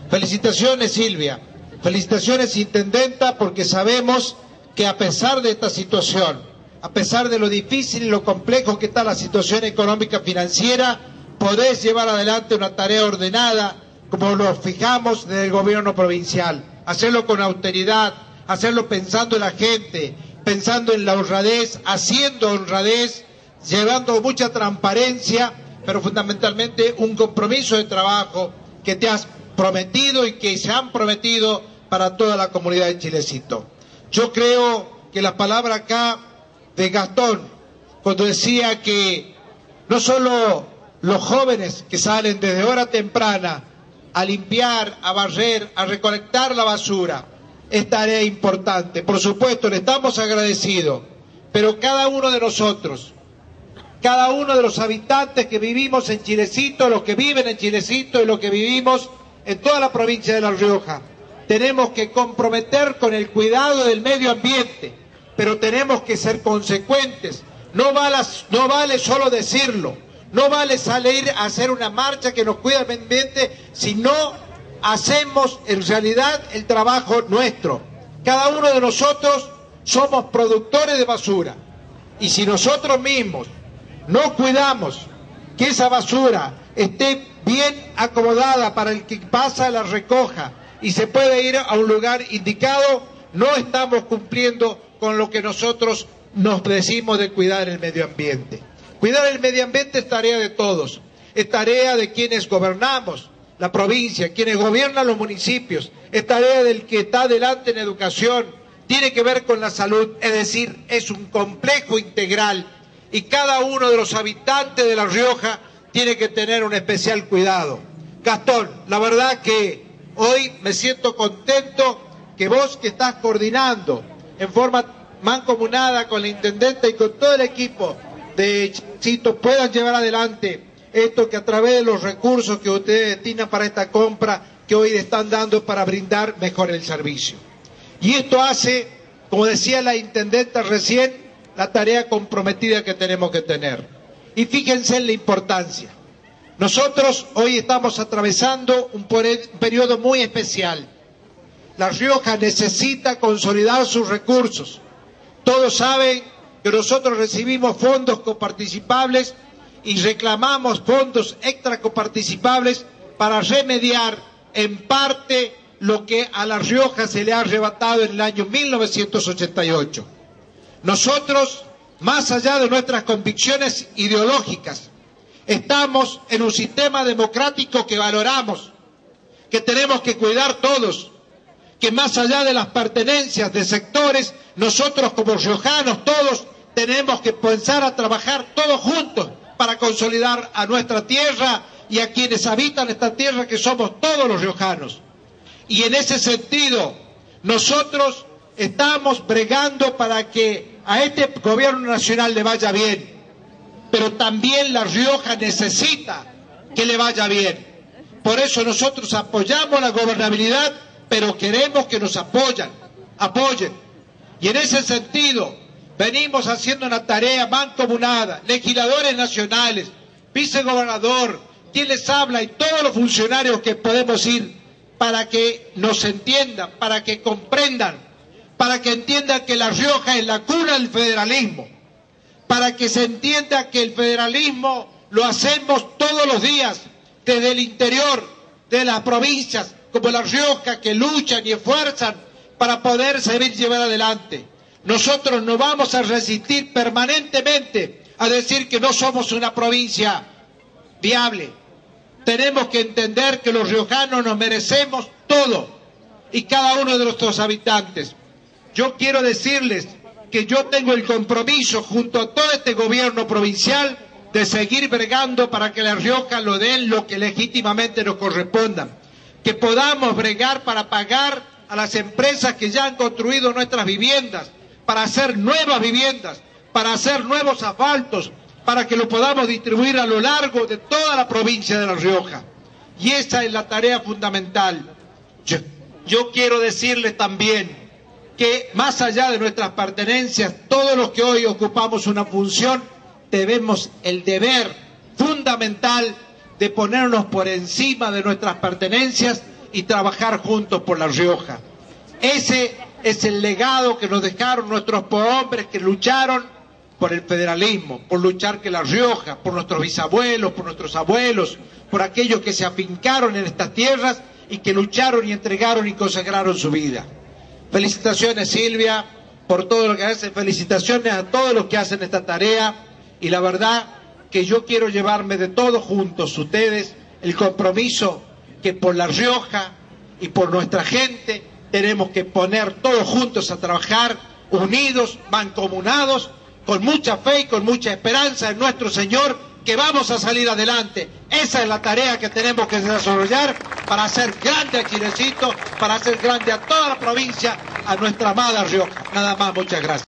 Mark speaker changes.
Speaker 1: Felicitaciones, Silvia. Felicitaciones, Intendenta, porque sabemos que a pesar de esta situación, a pesar de lo difícil y lo complejo que está la situación económica financiera, podés llevar adelante una tarea ordenada, como lo fijamos desde el gobierno provincial. Hacerlo con austeridad, hacerlo pensando en la gente, pensando en la honradez, haciendo honradez, llevando mucha transparencia, pero fundamentalmente un compromiso de trabajo que te has prometido y que se han prometido para toda la comunidad de Chilecito. Yo creo que la palabra acá de Gastón, cuando decía que no solo los jóvenes que salen desde hora temprana a limpiar, a barrer, a recolectar la basura, es tarea importante. Por supuesto, le estamos agradecidos, pero cada uno de nosotros, cada uno de los habitantes que vivimos en Chilecito, los que viven en Chilecito y los que vivimos en toda la provincia de La Rioja, tenemos que comprometer con el cuidado del medio ambiente, pero tenemos que ser consecuentes. No vale solo decirlo, no vale salir a hacer una marcha que nos cuida el medio ambiente si no hacemos en realidad el trabajo nuestro. Cada uno de nosotros somos productores de basura, y si nosotros mismos no cuidamos que esa basura esté bien acomodada para el que pasa, la recoja y se puede ir a un lugar indicado, no estamos cumpliendo con lo que nosotros nos decimos de cuidar el medio ambiente. Cuidar el medio ambiente es tarea de todos, es tarea de quienes gobernamos la provincia, quienes gobiernan los municipios, es tarea del que está delante en educación, tiene que ver con la salud, es decir, es un complejo integral y cada uno de los habitantes de La Rioja tiene que tener un especial cuidado. Gastón, la verdad que hoy me siento contento que vos, que estás coordinando en forma mancomunada con la Intendenta y con todo el equipo de Chilecito, puedan llevar adelante esto, que a través de los recursos que ustedes destinan para esta compra, que hoy le están dando para brindar mejor el servicio. Y esto hace, como decía la Intendenta recién, la tarea comprometida que tenemos que tener. Y fíjense en la importancia. Nosotros hoy estamos atravesando un periodo muy especial. La Rioja necesita consolidar sus recursos. Todos saben que nosotros recibimos fondos coparticipables y reclamamos fondos extra coparticipables para remediar en parte lo que a La Rioja se le ha arrebatado en el año 1988. Nosotros, más allá de nuestras convicciones ideológicas, estamos en un sistema democrático que valoramos, que tenemos que cuidar todos, que más allá de las pertenencias de sectores, nosotros como riojanos todos tenemos que pensar a trabajar todos juntos para consolidar a nuestra tierra y a quienes habitan esta tierra, que somos todos los riojanos. Y en ese sentido, nosotros estamos bregando para que a este gobierno nacional le vaya bien, pero también La Rioja necesita que le vaya bien. Por eso nosotros apoyamos la gobernabilidad, pero queremos que nos apoyen. Y en ese sentido, venimos haciendo una tarea mancomunada, legisladores nacionales, vicegobernador, quien les habla y todos los funcionarios que podemos ir, para que nos entiendan, para que comprendan, para que entiendan que La Rioja es la cuna del federalismo, para que se entienda que el federalismo lo hacemos todos los días, desde el interior de las provincias, como La Rioja, que luchan y esfuerzan para poder seguir llevar adelante. Nosotros no vamos a resistir permanentemente a decir que no somos una provincia viable. Tenemos que entender que los riojanos nos merecemos todo y cada uno de nuestros habitantes. Yo quiero decirles que yo tengo el compromiso junto a todo este gobierno provincial de seguir bregando para que La Rioja lo den lo que legítimamente nos corresponda, que podamos bregar para pagar a las empresas que ya han construido nuestras viviendas, para hacer nuevas viviendas, para hacer nuevos asfaltos, para que lo podamos distribuir a lo largo de toda la provincia de La Rioja. Y esa es la tarea fundamental. Yo quiero decirles también que más allá de nuestras pertenencias, todos los que hoy ocupamos una función, tenemos el deber fundamental de ponernos por encima de nuestras pertenencias y trabajar juntos por La Rioja. Ese es el legado que nos dejaron nuestros hombres que lucharon por el federalismo, por luchar que La Rioja, por nuestros bisabuelos, por nuestros abuelos, por aquellos que se afincaron en estas tierras y que lucharon y entregaron y consagraron su vida. Felicitaciones, Silvia, por todo lo que hacen, felicitaciones a todos los que hacen esta tarea, y la verdad que yo quiero llevarme de todos juntos ustedes el compromiso que por La Rioja y por nuestra gente tenemos que poner todos juntos a trabajar, unidos, mancomunados, con mucha fe y con mucha esperanza en nuestro Señor, que vamos a salir adelante. Esa es la tarea que tenemos que desarrollar para hacer grande a Chilecito, para hacer grande a toda la provincia, a nuestra amada Rioja. Nada más, muchas gracias.